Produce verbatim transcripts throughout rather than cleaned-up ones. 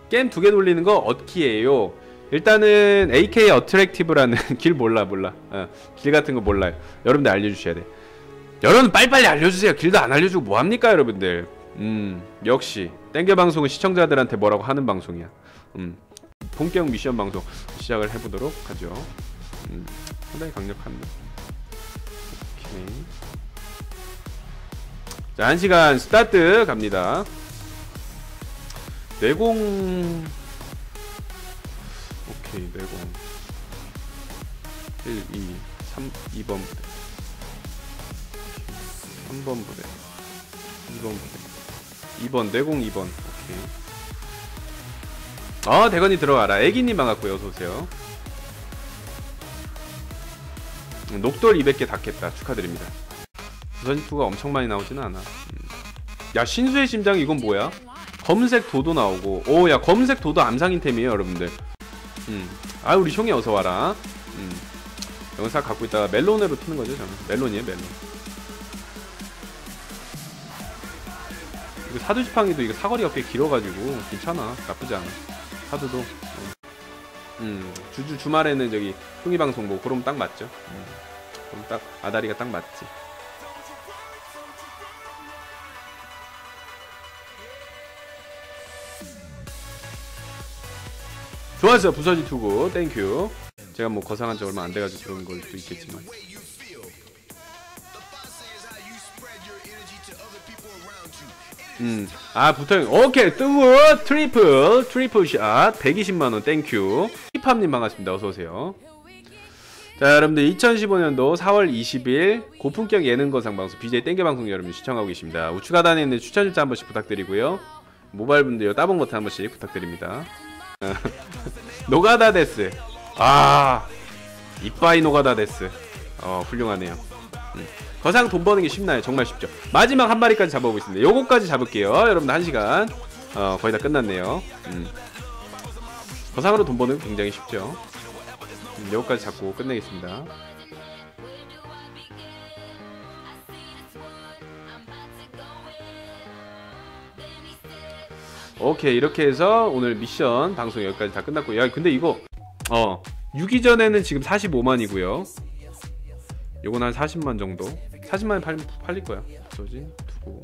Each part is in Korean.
게임 두 개 돌리는 거 어키예요. 일단은 에이케이 어트랙티브라는 길 몰라 몰라 어, 길 같은 거 몰라요. 여러분들 알려주셔야 돼. 여러분 빨리빨리 알려주세요. 길도 안 알려주고 뭐합니까 여러분들. 음 역시 땡겨 방송은 시청자들한테 뭐라고 하는 방송이야. 음 본격 미션 방송 시작을 해보도록 하죠. 음 상당히 강력합니다. 오케이. 자, 한 시간 스타트 갑니다. 내공 오케이 내공 일, 이, 삼, 이 번 부대 삼 번 부대 이 번 부대 이 번 내공 이 번 오케이. 아 대건이 들어와라. 애기님 반갑고요. 어서오세요. 녹돌 이백 개 닿겠다. 축하드립니다. 부선이투가 엄청 많이 나오지는 않아. 음. 야 신수의 심장 이건 뭐야? 검은색 도도 나오고 오 야 검은색 도도 암상인템이에요 여러분들. 음. 아 우리 형이 어서와라. 음. 영상 갖고 있다가 멜론으로 트는 거죠 저는. 멜론이에요 멜론. 이거 사두지팡이도 이거 사거리가 꽤 길어가지고 괜찮아. 나쁘지 않아. 사두도. 음. 음. 주주 주말에는 저기 형이 방송 뭐 그럼 딱 맞죠. 음. 그럼 딱 아다리가 딱 맞지. 좋았어 부서진 투구 땡큐. 제가 뭐 거상한 지 얼마 안 돼가지고 그런 걸 수도 있겠지만. 음, 아 부터 오케이 뜨고 트리플 트리플 샷 백이십만 원 땡큐. 힙합님 반갑습니다. 어서 오세요. 자 여러분들 이천십오 년도 사월 이십일 고품격 예능거상 방송 비제이 땡겨 방송 여러분 시청하고 계십니다. 우측 하단에 있는 추천 일자 한 번씩 부탁드리고요. 모바일 분들 따봉 버튼 한 번씩 부탁드립니다. 노가다 데스. 아 이빠이 노가다 데스. 어 훌륭하네요. 음. 거상 돈 버는 게 쉽나요? 정말 쉽죠. 마지막 한 마리까지 잡아보겠습니다. 요거까지 잡을게요. 여러분들 한 시간 어 거의 다 끝났네요. 음. 거상으로 돈 버는 게 굉장히 쉽죠. 음, 요거까지 잡고 끝내겠습니다. 오케이 이렇게 해서 오늘 미션 방송 여기까지 다 끝났고. 야 근데 이거 어 유기 전에는 지금 사십오만이고요 요건 한 사십만 정도. 사십만에 팔, 팔릴 거야. 저지 두고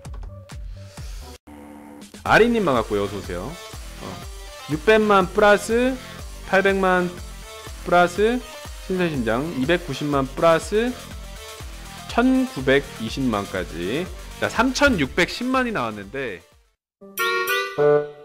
아리님 반갑고요. 어서오세요. 어. 육백만 플러스 팔백만 플러스 신선심장 이백구십만 플러스 천구백이십만까지 자 삼천육백십만이 나왔는데